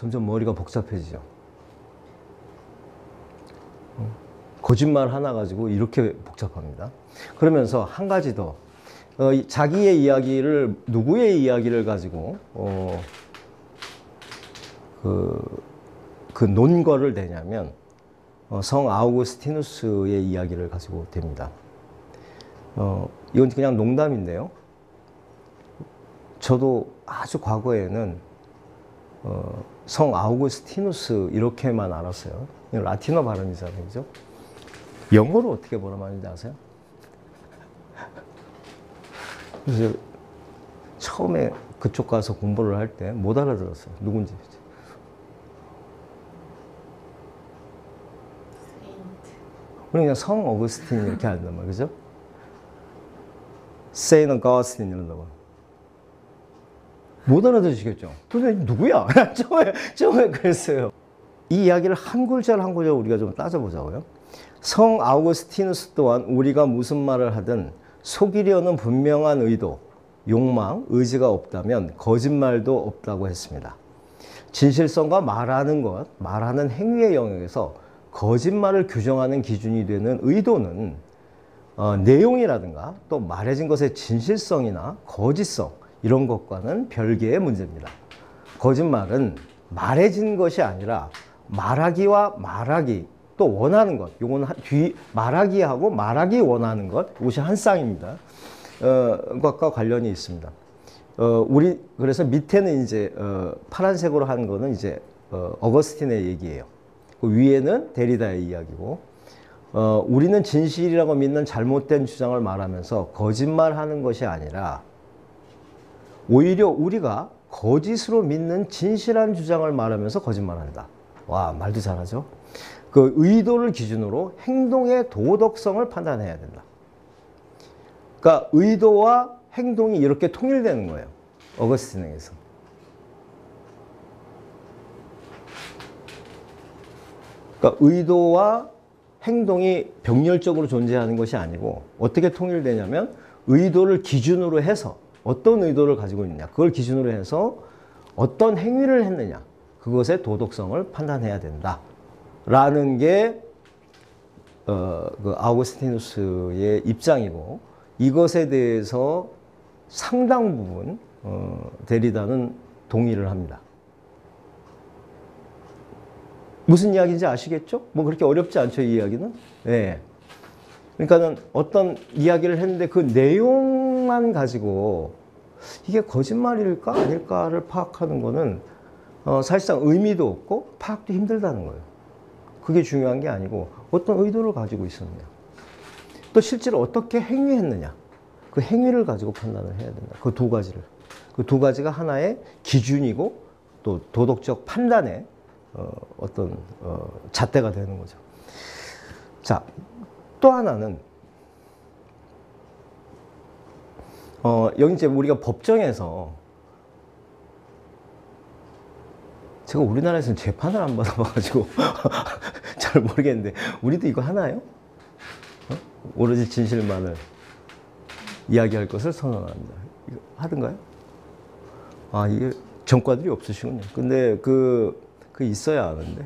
점점 머리가 복잡해지죠. 거짓말 하나 가지고 이렇게 복잡합니다. 그러면서 한 가지 더, 자기의 이야기를, 누구의 이야기를 가지고 그 논거를 대냐면 성 아우구스티누스의 이야기를 가지고 됩니다. 이건 그냥 농담인데요. 저도 아주 과거에는 성 아우구스티누스 이렇게만 알았어요. 라틴어 발음이잖아요, 그죠? 영어로 어떻게 뭐라 말하는지 아세요? 그래서 처음에 그쪽 가서 공부를 할 때 못 알아들었어요. 누군지. 그냥 성 어거스틴 이렇게 한단 말이에요, 그죠? 세인트 어거스틴 이런다고. 못 알아들으시겠죠? 도대체 누구야? 처음에 그랬어요. 이 이야기를 한 글자 한 글자 우리가 좀 따져보자고요. 성 아우구스티누스 또한 우리가 무슨 말을 하든 속이려는 분명한 의도, 욕망, 의지가 없다면 거짓말도 없다고 했습니다. 진실성과 말하는 것, 말하는 행위의 영역에서 거짓말을 규정하는 기준이 되는 의도는 내용이라든가 또 말해진 것의 진실성이나 거짓성 이런 것과는 별개의 문제입니다. 거짓말은 말해진 것이 아니라 말하기와 말하기 또 원하는 것, 요건 말하기하고 말하기 원하는 것, 이것이 한 쌍입니다. 것과 관련이 있습니다. 그래서 밑에는 이제 파란색으로 한 거는 이제 어거스틴의 얘기예요. 그 위에는 데리다의 이야기고, 우리는 진실이라고 믿는 잘못된 주장을 말하면서 거짓말하는 것이 아니라 오히려 우리가 거짓으로 믿는 진실한 주장을 말하면서 거짓말한다. 와, 말도 잘하죠. 그 의도를 기준으로 행동의 도덕성을 판단해야 된다. 그러니까 의도와 행동이 이렇게 통일되는 거예요. 어거스틴에게서. 그러니까 의도와 행동이 병렬적으로 존재하는 것이 아니고 어떻게 통일되냐면 의도를 기준으로 해서 어떤 의도를 가지고 있느냐, 그걸 기준으로 해서 어떤 행위를 했느냐, 그것의 도덕성을 판단해야 된다. 라는 게 그 아우구스티누스의 입장이고, 이것에 대해서 상당 부분 데리다는 동의를 합니다. 무슨 이야기인지 아시겠죠? 뭐 그렇게 어렵지 않죠, 이 이야기는? 네. 그러니까는 어떤 이야기를 했는데 그 내용만 가지고 이게 거짓말일까 아닐까를 파악하는 거는 사실상 의미도 없고 파악도 힘들다는 거예요. 그게 중요한 게 아니고 어떤 의도를 가지고 있었느냐, 또 실제로 어떻게 행위했느냐, 그 행위를 가지고 판단을 해야 된다. 그 두 가지를. 그 두 가지가 하나의 기준이고 또 도덕적 판단의 어떤 잣대가 되는 거죠. 자, 또 하나는 여기 이제 우리가 법정에서, 제가 우리나라에서는 재판을 안 받아봐가지고 잘 모르겠는데 우리도 이거 하나요? 오로지 진실만을 이야기할 것을 선언합니다. 이거 하던가요? 아, 이게 전과들이 없으시군요. 근데 그 있어야 하는데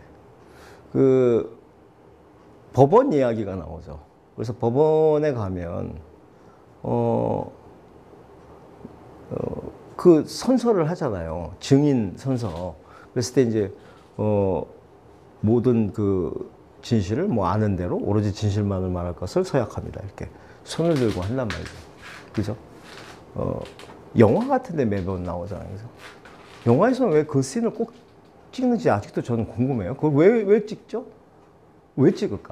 법원 이야기가 나오죠. 그래서 법원에 가면 그 선서를 하잖아요. 증인 선서. 그랬을 때 이제 모든 그 진실을 뭐 아는 대로 오로지 진실만을 말할 것을 서약합니다. 이렇게 손을 들고 한단 말이죠. 그죠? 영화 같은데 매번 나오잖아요. 그래서 영화에서는 왜 그 씬을 꼭 찍는지 아직도 저는 궁금해요. 그걸 왜 찍죠? 왜 찍을까?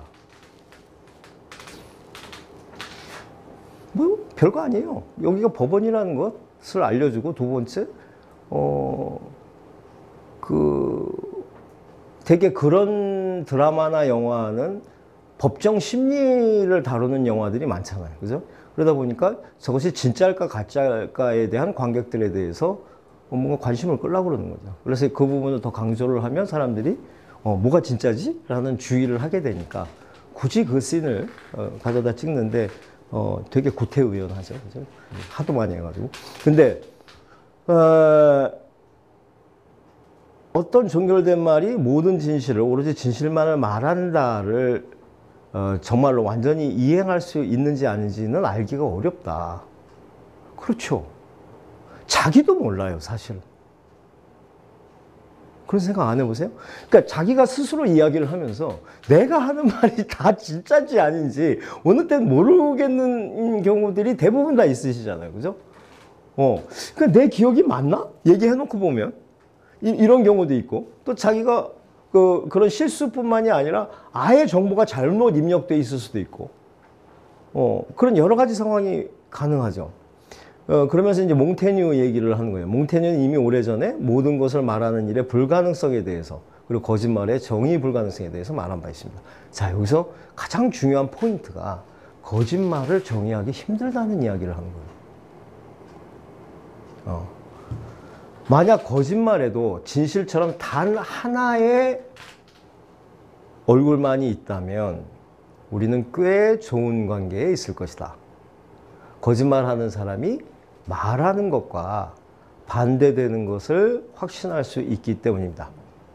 뭐 별거 아니에요. 여기가 법원이라는 것을 알려주고, 두 번째 되게 그런 드라마나 영화는 법정 심리를 다루는 영화들이 많잖아요. 그죠? 그러다 보니까 저것이 진짜일까 가짜일까에 대한 관객들에 대해서 뭔가 관심을 끌려고 그러는 거죠. 그래서 그 부분을 더 강조를 하면 사람들이 뭐가 진짜지? 라는 주의를 하게 되니까 굳이 그 씬을 가져다 찍는데 되게 구태의연하죠. 그죠? 하도 많이 해가지고. 근데 어떤 정결된 말이 모든 진실을 오로지 진실만을 말한다를 정말로 완전히 이행할 수 있는지 아닌지는 알기가 어렵다. 그렇죠. 자기도 몰라요, 사실. 그런 생각 안 해보세요? 그러니까 자기가 스스로 이야기를 하면서 내가 하는 말이 다 진짜인지 아닌지 어느 때는 모르겠는 경우들이 대부분 다 있으시잖아요. 그죠? 그러니까 내 기억이 맞나? 얘기해놓고 보면. 이런 경우도 있고, 또 자기가 그런 실수뿐만이 아니라 아예 정보가 잘못 입력돼 있을 수도 있고, 그런 여러 가지 상황이 가능하죠. 그러면서 이제 몽테뉴 얘기를 하는 거예요. 몽테뉴는 이미 오래전에 모든 것을 말하는 일의 불가능성에 대해서, 그리고 거짓말의 정의 불가능성에 대해서 말한 바 있습니다. 자, 여기서 가장 중요한 포인트가 거짓말을 정의하기 힘들다는 이야기를 하는 거예요. 만약 거짓말에도 진실처럼 단 하나의 얼굴만이 있다면 우리는 꽤 좋은 관계에 있을 것이다. 거짓말하는 사람이 말하는 것과 반대되는 것을 확신할 수 있기 때문입니다.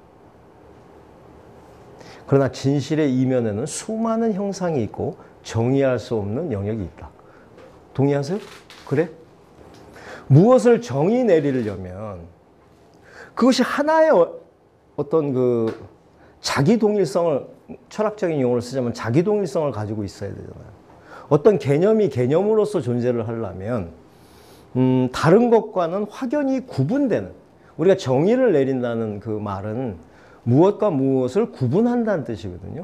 그러나 진실의 이면에는 수많은 형상이 있고 정의할 수 없는 영역이 있다. 동의하세요? 그래? 무엇을 정의 내리려면 그것이 하나의 어떤 자기 동일성을, 철학적인 용어를 쓰자면 자기 동일성을 가지고 있어야 되잖아요. 어떤 개념이 개념으로서 존재를 하려면 다른 것과는 확연히 구분되는, 우리가 정의를 내린다는 그 말은 무엇과 무엇을 구분한다는 뜻이거든요.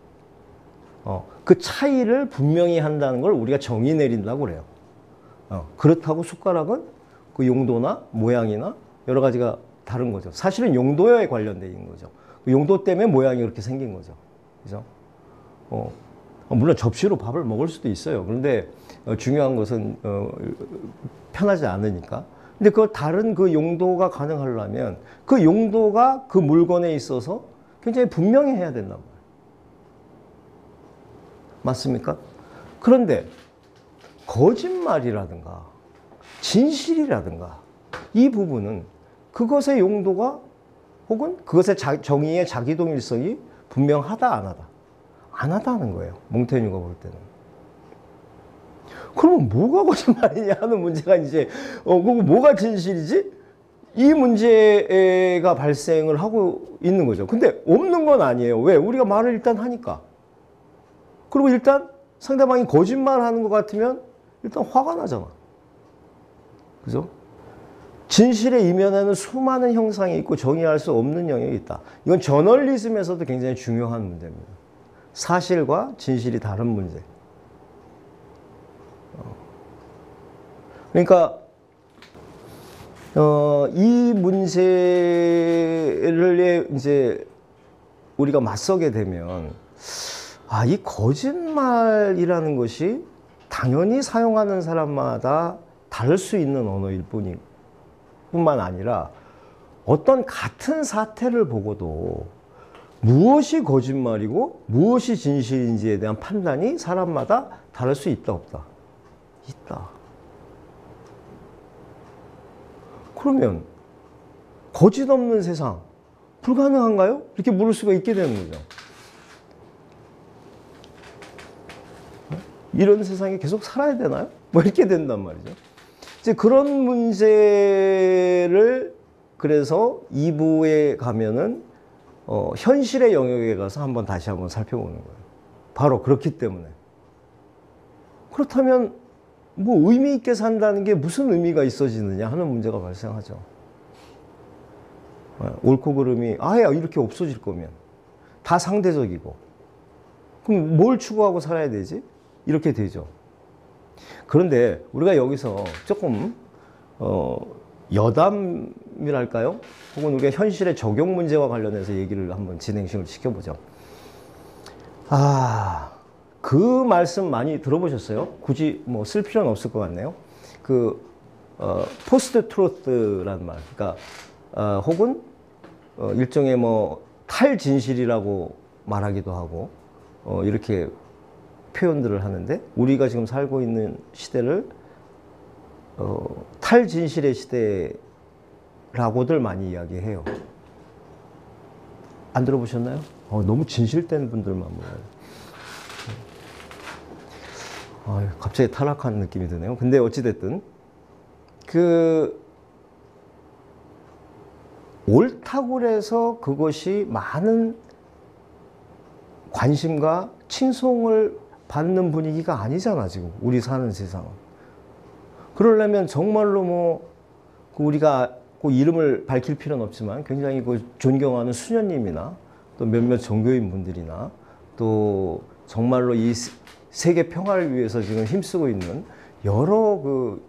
그 차이를 분명히 한다는 걸 우리가 정의 내린다고 그래요. 그렇다고 숟가락은 그 용도나 모양이나 여러 가지가 다른 거죠. 사실은 용도에 관련된 있는 거죠. 그 용도 때문에 모양이 그렇게 생긴 거죠. 그죠? 물론 접시로 밥을 먹을 수도 있어요. 그런데 중요한 것은 편하지 않으니까. 근데 그 다른 그 용도가 가능하려면 그 용도가 그 물건에 있어서 굉장히 분명히 해야 된단 말이에요. 맞습니까? 그런데 거짓말이라든가 진실이라든가 이 부분은 그것의 용도가 혹은 그것의 정의의 자기동일성이 분명하다 안 하다. 안 하다는 거예요. 몽테뉴가 볼 때는. 그러면 뭐가 거짓말이냐 하는 문제가 이제 뭐가 진실이지? 이 문제가 발생을 하고 있는 거죠. 근데 없는 건 아니에요. 왜? 우리가 말을 일단 하니까. 그리고 일단 상대방이 거짓말하는 것 같으면 일단 화가 나잖아. 그죠? 진실의 이면에는 수많은 형상이 있고 정의할 수 없는 영역이 있다. 이건 저널리즘에서도 굉장히 중요한 문제입니다. 사실과 진실이 다른 문제. 그러니까 이 문제를 이제 우리가 맞서게 되면 이 거짓말이라는 것이 당연히 사용하는 사람마다 다를 수 있는 언어일 뿐만 아니라 어떤 같은 사태를 보고도 무엇이 거짓말이고 무엇이 진실인지에 대한 판단이 사람마다 다를 수 있다, 없다? 있다. 그러면 거짓 없는 세상 불가능한가요? 이렇게 물을 수가 있게 되는 거죠. 이런 세상에 계속 살아야 되나요? 뭐 이렇게 된단 말이죠. 이제 그런 문제를 그래서 2부에 가면은 현실의 영역에 가서 다시 한번 살펴보는 거예요. 바로 그렇기 때문에. 그렇다면 뭐 의미 있게 산다는 게 무슨 의미가 있어지느냐 하는 문제가 발생하죠. 옳고 그름이 아예 이렇게 없어질 거면 다 상대적이고 그럼 뭘 추구하고 살아야 되지? 이렇게 되죠. 그런데 우리가 여기서 조금 여담이랄까요? 혹은 우리가 현실의 적용 문제와 관련해서 얘기를 한번 진행식을 시켜보죠. 그 말씀 많이 들어보셨어요? 굳이 뭐 쓸 필요는 없을 것 같네요. 포스트 트루스라는 말, 그러니까 혹은 일종의 뭐 탈진실이라고 말하기도 하고 이렇게 표현들을 하는데 우리가 지금 살고 있는 시대를 탈진실의 시대라고들 많이 이야기해요. 안 들어보셨나요? 너무 진실된 분들만 모여요. 갑자기 타락한 느낌이 드네요. 근데 어찌됐든 옳다고 해서 그것이 많은 관심과 칭송을 받는 분위기가 아니잖아, 지금 우리 사는 세상은. 그러려면 정말로 우리가 그 이름을 밝힐 필요는 없지만 굉장히 존경하는 수녀님이나 또 몇몇 종교인 분들이나 또 정말로 이 세계 평화를 위해서 지금 힘쓰고 있는 여러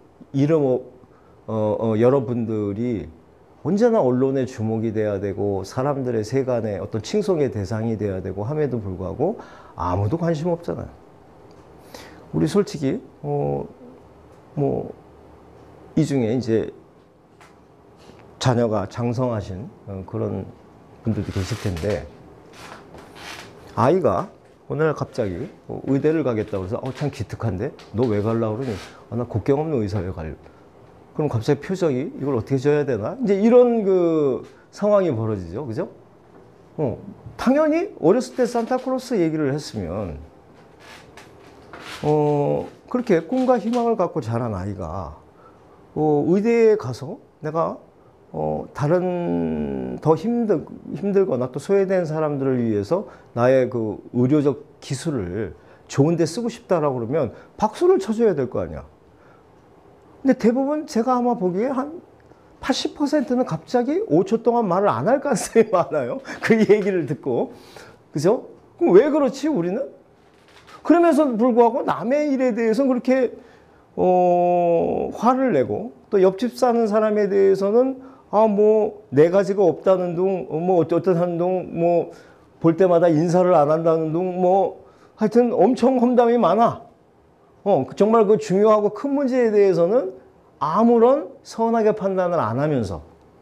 여러분들이 언제나 언론의 주목이 돼야 되고 사람들의 세간의 어떤 칭송의 대상이 돼야 되고 함에도 불구하고 아무도 관심 없잖아요. 우리 솔직히 이 중에 이제 자녀가 장성하신 그런 분들도 계실 텐데, 아이가 어느 날 갑자기 의대를 가겠다고 해서 참 기특한데 너 왜 가려고 그러니? 나 국경 없는 의사회 가려고. 그럼 갑자기 표정이 이걸 어떻게 줘야 되나? 이제 이런 상황이 벌어지죠. 그죠? 당연히 어렸을 때 산타클로스 얘기를 했으면 그렇게 꿈과 희망을 갖고 자란 아이가 의대에 가서 내가 다른 더 힘들거나 또 소외된 사람들을 위해서 나의 그 의료적 기술을 좋은 데 쓰고 싶다라고 그러면 박수를 쳐줘야 될 거 아니야. 근데 대부분 제가 아마 보기에 한 80%는 갑자기 5초 동안 말을 안 할 가능성이 많아요. 그 얘기를 듣고. 그죠? 그럼 왜 그렇지, 우리는? 그러면서 불구하고 남의 일에 대해서는 그렇게, 화를 내고, 또 옆집 사는 사람에 대해서는, 네 가지가 없다는 둥, 어떠한 둥, 볼 때마다 인사를 안 한다는 둥, 하여튼 엄청 험담이 많아. 정말 그 중요하고 큰 문제에 대해서는 아무런 선하게 판단을 안 하면서.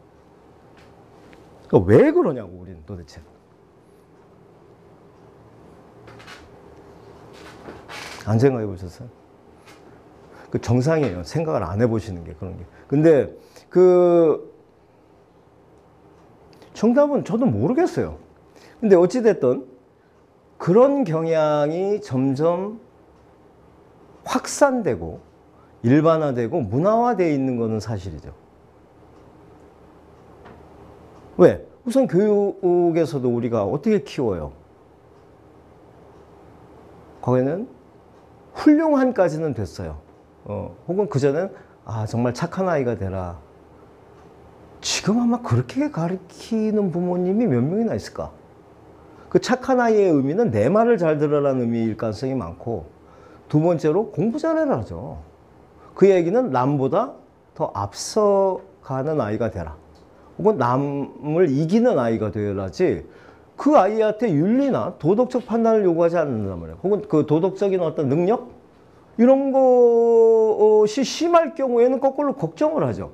그러니까 왜 그러냐고, 우리는 도대체. 안 생각해 보셨어요? 그 정상이에요. 생각을 안 해보시는 게 그런 게. 근데 정답은 저도 모르겠어요. 근데 어찌됐든 그런 경향이 점점 확산되고 일반화되고 문화화되어 있는 것은 사실이죠. 왜? 우선 교육에서도 우리가 어떻게 키워요? 거기는 훌륭한까지는 됐어요. 혹은 그전엔 정말 착한 아이가 되라. 지금 아마 그렇게 가르치는 부모님이 몇 명이나 있을까? 그 착한 아이의 의미는 내 말을 잘 들으라는 의미일 가능성이 많고, 두 번째로 공부 잘해라 하죠. 그 얘기는 남보다 더 앞서가는 아이가 되라. 혹은 남을 이기는 아이가 되어야지 그 아이한테 윤리나 도덕적 판단을 요구하지 않는단 말이에요. 혹은 그 도덕적인 어떤 능력? 이런 것이 심할 경우에는 거꾸로 걱정을 하죠.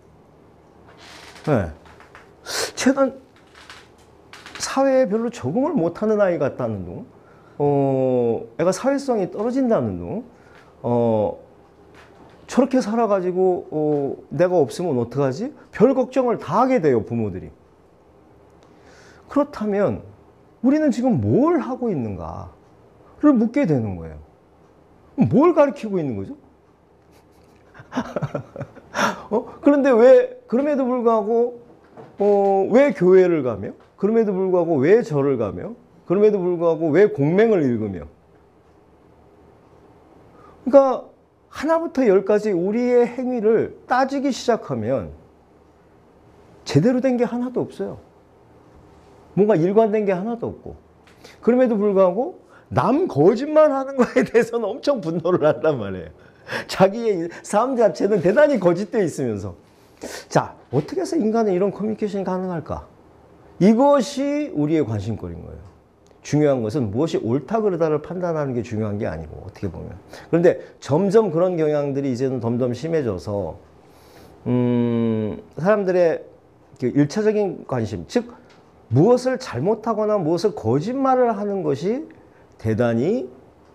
네. 쟤는 사회에 별로 적응을 못하는 아이 같다는 둥, 애가 사회성이 떨어진다는 둥, 저렇게 살아가지고 내가 없으면 어떡하지? 별 걱정을 다 하게 돼요, 부모들이. 그렇다면 우리는 지금 뭘 하고 있는가를 묻게 되는 거예요. 뭘 가르치고 있는 거죠? 그런데 그럼에도 불구하고, 왜 교회를 가며? 그럼에도 불구하고 왜 절을 가며? 그럼에도 불구하고 왜 공맹을 읽으며? 그러니까 하나부터 열까지 우리의 행위를 따지기 시작하면 제대로 된 게 하나도 없어요. 뭔가 일관된 게 하나도 없고. 그럼에도 불구하고 남 거짓말 하는 거에 대해서는 엄청 분노를 한단 말이에요. 자기의 삶 자체는 대단히 거짓되어 있으면서. 자, 어떻게 해서 인간은 이런 커뮤니케이션이 가능할까? 이것이 우리의 관심거리인 거예요. 중요한 것은 무엇이 옳다 그르다를 판단하는 게 중요한 게 아니고, 어떻게 보면. 그런데 점점 그런 경향들이 이제는 덤덤 심해져서 사람들의 그 일차적인 관심, 즉 무엇을 잘못하거나 무엇을 거짓말을 하는 것이 대단히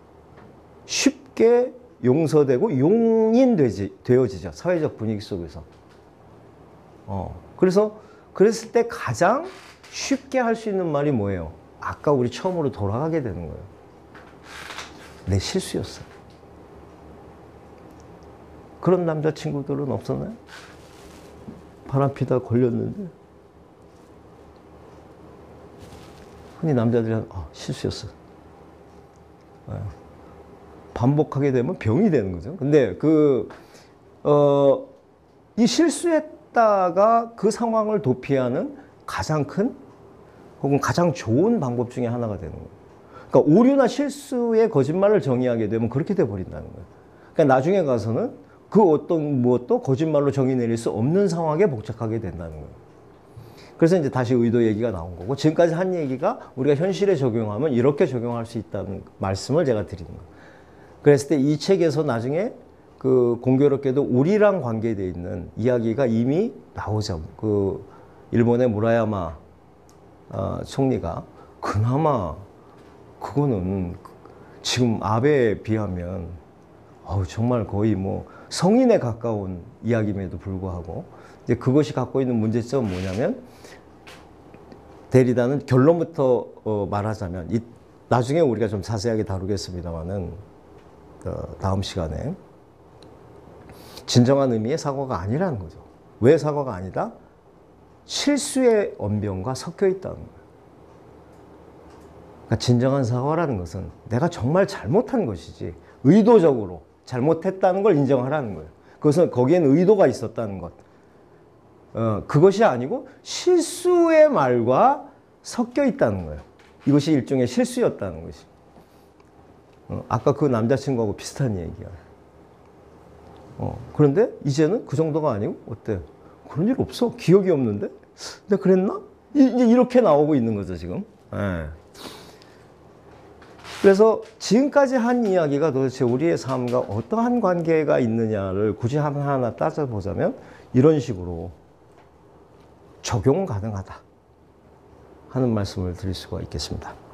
쉽게 용서되고 용인되어지죠. 사회적 분위기 속에서. 그래서 그랬을 때 가장 쉽게 할 수 있는 말이 뭐예요? 아까 우리 처음으로 돌아가게 되는 거예요. 내 실수였어. 그런 남자친구들은 없었나요? 바람 피다 걸렸는데 흔히 남자들이 실수였어. 반복하게 되면 병이 되는 거죠. 근데 이 실수했다가 그 상황을 도피하는 가장 큰 혹은 가장 좋은 방법 중에 하나가 되는 거예요. 그러니까 오류나 실수의 거짓말을 정의하게 되면 그렇게 돼 버린다는 거예요. 그러니까 나중에 가서는 그 어떤 무엇도 거짓말로 정의 내릴 수 없는 상황에 복잡하게 된다는 거예요. 그래서 이제 다시 의도 얘기가 나온 거고, 지금까지 한 얘기가 우리가 현실에 적용하면 이렇게 적용할 수 있다는 말씀을 제가 드리는 거예요. 그랬을 때 이 책에서 나중에 공교롭게도 우리랑 관계되어 있는 이야기가 이미 나오죠. 일본의 무라야마 총리가 그나마 그거는 지금 아베에 비하면 정말 거의 뭐 성인에 가까운 이야기임에도 불구하고 이제 그것이 갖고 있는 문제점은 뭐냐면 데리다는 결론부터 말하자면 나중에 우리가 좀 자세하게 다루겠습니다만은 다음 시간에 진정한 의미의 사과가 아니라는 거죠. 왜 사과가 아니다? 실수의 언변과 섞여 있다는 거예요. 그러니까 진정한 사과라는 것은 내가 정말 잘못한 것이지 의도적으로 잘못했다는 걸 인정하라는 거예요. 그것은 거기엔 의도가 있었다는 것. 그것이 아니고 실수의 말과 섞여 있다는 거예요. 이것이 일종의 실수였다는 것이. 아까 그 남자친구하고 비슷한 얘기야. 그런데 이제는 그 정도가 아니고 어때? 그런 일 없어. 기억이 없는데? 내가 그랬나? 이제 이렇게 나오고 있는 거죠, 지금. 네. 그래서 지금까지 한 이야기가 도대체 우리의 삶과 어떠한 관계가 있느냐를 굳이 하나하나 따져보자면 이런 식으로 적용 가능하다 하는 말씀을 드릴 수가 있겠습니다.